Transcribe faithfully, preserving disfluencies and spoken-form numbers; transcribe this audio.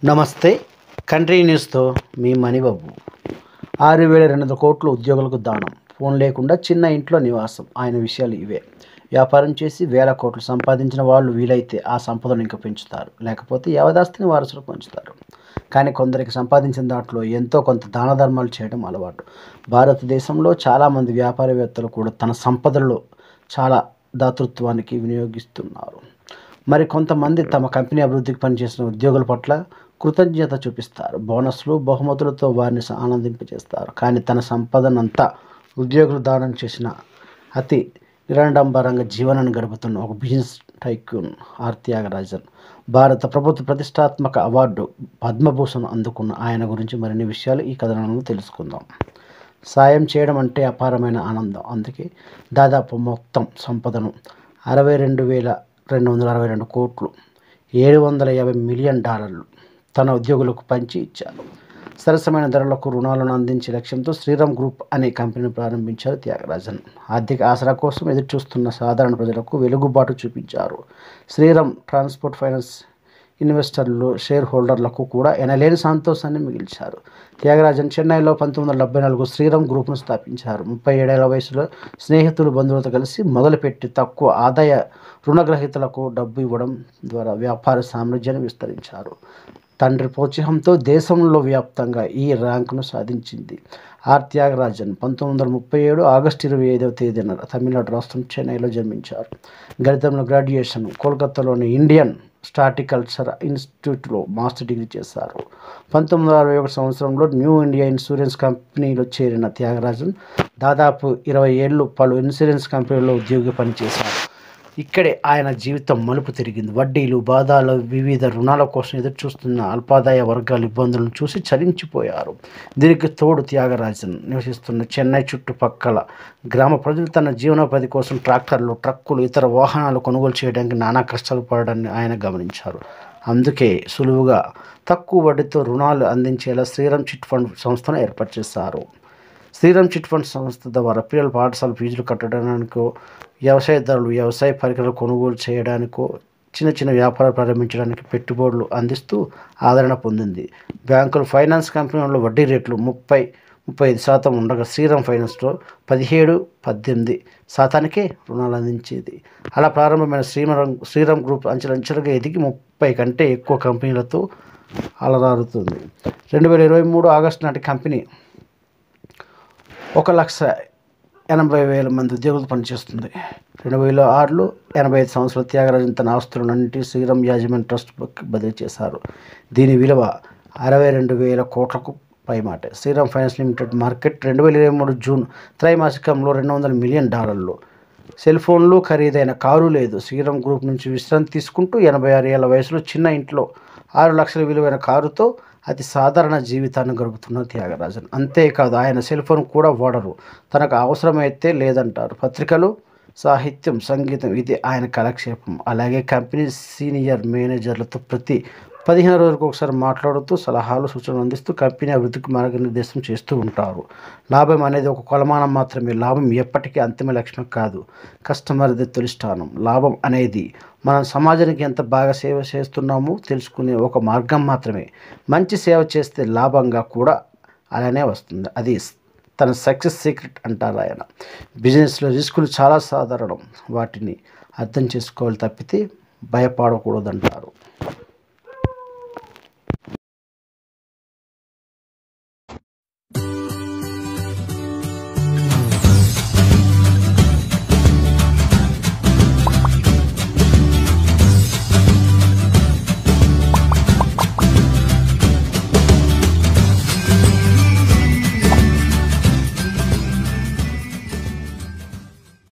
నమస్తే. కంట్రీ న్యూస్తో మీ మణిబాబు. ఆరు వేల రెండు వందల కోట్లు ఉద్యోగులకు దానం. ఫోన్ లేకుండా చిన్న ఇంట్లో నివాసం. ఆయన విషయాలు ఇవే. వ్యాపారం చేసి వేల కోట్లు సంపాదించిన వాళ్ళు వీలైతే ఆ సంపదను ఇంకా పెంచుతారు, లేకపోతే యావదాస్తిని వారసులకు పంచుతారు. కానీ కొందరికి సంపాదించిన దాంట్లో ఎంతో కొంత దాన ధర్మాలు చేయడం అలవాటు. భారతదేశంలో చాలామంది వ్యాపారవేత్తలు కూడా తన సంపదలో చాలా దాతృత్వానికి వినియోగిస్తున్నారు. మరి కొంతమంది తమ కంపెనీ అభివృద్ధికి పనిచేసిన ఉద్యోగుల పట్ల కృతజ్ఞత చూపిస్తారు. బోనస్లు, బహుమతులతో వారిని ఆనందింపజేస్తారు. కానీ తన సంపదనంతా ఉద్యోగులు దానం చేసిన అతి నిరాడంబరంగా జీవనాన్ని గడుపుతున్న ఒక బిజినెస్ టైకూన్ ఆర్ త్యాగరాజన్. భారత ప్రభుత్వ ప్రతిష్టాత్మక అవార్డు పద్మభూషణ్ అందుకున్న ఆయన గురించి మరిన్ని విషయాలు ఈ కథనంలో తెలుసుకుందాం. సాయం చేయడం అంటే అపారమైన ఆనందం. అందుకే దాదాపు మొత్తం సంపదను అరవై రెండు వేల రెండు వందల అరవై రెండు కోట్లు ఏడు వందల యాభై మిలియన్ డాలర్లు తన ఉద్యోగులకు పంచి ఇచ్చారు. సరసమైన ధరలకు రుణాలను అందించే లక్ష్యంతో శ్రీరామ్ గ్రూప్ అనే కంపెనీని ప్రారంభించారు త్యాగరాజన్. ఆర్థిక ఆసరా కోసం ఎదురుచూస్తున్న సాధారణ ప్రజలకు వెలుగుబాటు చూపించారు. శ్రీరామ్ ట్రాన్స్పోర్ట్ ఫైనాన్స్ ఇన్వెస్టర్లు, షేర్ హోల్డర్లకు కూడా ఎనలేని సంతోషాన్ని మిగిల్చారు. త్యాగరాజన్ చెన్నైలో పంతొమ్మిది వందల డెబ్బై నాలుగు శ్రీరామ్ గ్రూప్ను స్థాపించారు. ముప్పై ఏడేళ్ల వయసులో స్నేహితులు, బంధువులతో కలిసి మొదలుపెట్టి తక్కువ ఆదాయ రుణగ్రహీతలకు డబ్బు ఇవ్వడం ద్వారా వ్యాపార సామ్రాజ్యాన్ని విస్తరించారు. తండ్రి ప్రోత్సాహంతో దేశంలో వ్యాప్తంగా ఈ ర్యాంకును సాధించింది. ఆర్ త్యాగరాజన్ పంతొమ్మిది వందల ముప్పై ఏడు ఆగస్టు ఇరవై ఐదవ తేదీన తమిళనాడు రాష్ట్రం చెన్నైలో జన్మించారు. గణితంలో గ్రాడ్యుయేషన్, కోల్కతాలోని ఇండియన్ స్టాటికల్చర్ ఇన్స్టిట్యూట్లో మాస్టర్ డిగ్రీ చేశారు. పంతొమ్మిది వందల అరవై ఒకటి సంవత్సరంలో న్యూ ఇండియా ఇన్సూరెన్స్ కంపెనీలో చేరిన త్యాగరాజన్ దాదాపు ఇరవై ఏళ్ళు పలు ఇన్సూరెన్స్ కంపెనీల్లో ఉద్యోగి పనిచేశారు. ఇక్కడే ఆయన జీవితం మలుపు తిరిగింది. వడ్డీలు, బాధాలు, వివిధ రుణాల కోసం ఎదురుచూస్తున్న అల్పాదాయ వర్గాల ఇబ్బందులను చూసి చలించిపోయారు. దీనికి తోడు త్యాగరాజన్ నివసిస్తున్న చెన్నై చుట్టుపక్కల గ్రామ ప్రజలు తన జీవనోపాధి కోసం ట్రాక్టర్లు, ట్రక్కులు, ఇతర వాహనాలు కొనుగోలు చేయడానికి నానా కష్టాలు పడడాన్ని ఆయన గమనించారు. అందుకే సులువుగా తక్కువ వడ్డీతో రుణాలు అందించేలా శ్రీరామ్ చిట్ ఫండ్ సంస్థను ఏర్పాటు చేశారు. శ్రీరామ్ చిట్ ఫండ్ సంస్థ ద్వారా పిల్లల పాఠశాల ఫీజులు కట్టడానికో, వ్యవసాయదారులు వ్యవసాయ పరికరాలు కొనుగోలు చేయడానికో, చిన్న చిన్న వ్యాపారాలు ప్రారంభించడానికి పెట్టుబడులు అందిస్తూ ఆదరణ పొందింది. బ్యాంకులు, ఫైనాన్స్ కంపెనీల్లో వడ్డీ రేట్లు ముప్పై ముప్పై ఐదు శాతం ఉండగా శ్రీరామ్ ఫైనాన్స్లో పదిహేడు పద్దెనిమిది శాతానికే రుణాలు అందించేది. అలా ప్రారంభమైన శ్రీరామ్ శ్రీరామ్ గ్రూప్ అంచెలంచెలుగా ఎదిగి ముప్పై కంటే ఎక్కువ కంపెనీలతో అలరారుతుంది. రెండు వేల ఇరవై మూడు ఆగస్టు నాటి కంపెనీ ఒక లక్ష ఎనభై వేల మంది ఉద్యోగులు పనిచేస్తుంది. రెండు వేల ఆరులో ఎనభై ఐదు సంవత్సరాల త్యాగరాజన్ తన ఆస్తులన్నింటినీ శ్రీరామ్ యాజమాన్య ట్రస్ట్ బదిలీ చేశారు. దీని విలువ అరవై రెండు వేల కోట్లకు పైమాటే. శ్రీరామ్ ఫైనాన్స్ లిమిటెడ్ మార్కెట్ రెండు వేల ఇరవై మూడు జూన్ త్రైమాసికంలో రెండు వందల మిలియన్ డాలర్లు. సెల్ ఫోన్లు, ఖరీదైన కారు లేదు. శ్రీరామ్ గ్రూప్ నుంచి విశ్రాంతి తీసుకుంటూ ఎనభై ఆరు ఏళ్ల వయసులో చిన్న ఇంట్లో ఆరు లక్షల విలువైన కారుతో అతి సాధారణ జీవితాన్ని గడుపుతున్న త్యాగరాజన్. అంతేకాదు, ఆయన సెల్ ఫోన్ కూడా వాడరు. తనకు అవసరమైతే లేదంటారు. పత్రికలు, సాహిత్యం, సంగీతం ఇది ఆయన కాలక్షేపం. అలాగే కంపెనీ సీనియర్ మేనేజర్లతో ప్రతి పదిహేను రోజులకు ఒకసారి మాట్లాడుతూ సలహాలు, సూచనలు అందిస్తూ కంపెనీ అభివృద్ధికి మార్గనిర్దేశం చేస్తూ ఉంటారు. లాభం అనేది ఒక కొలమానం మాత్రమే. లాభం ఎప్పటికీ అంతిమ లక్ష్యం కాదు. కస్టమర్ది తొలి స్థానం. లాభం అనేది మనం సమాజానికి ఎంత బాగా సేవ చేస్తున్నామో తెలుసుకునే ఒక మార్గం మాత్రమే. మంచి సేవ చేస్తే లాభంగా కూడా అలానే వస్తుంది. అది తన సక్సెస్ సీక్రెట్ అంటారు ఆయన. బిజినెస్లో రిస్కులు చాలా సాధారణం. వాటిని అర్థం చేసుకోవాలి తప్పితే భయపడకూడదంటారు.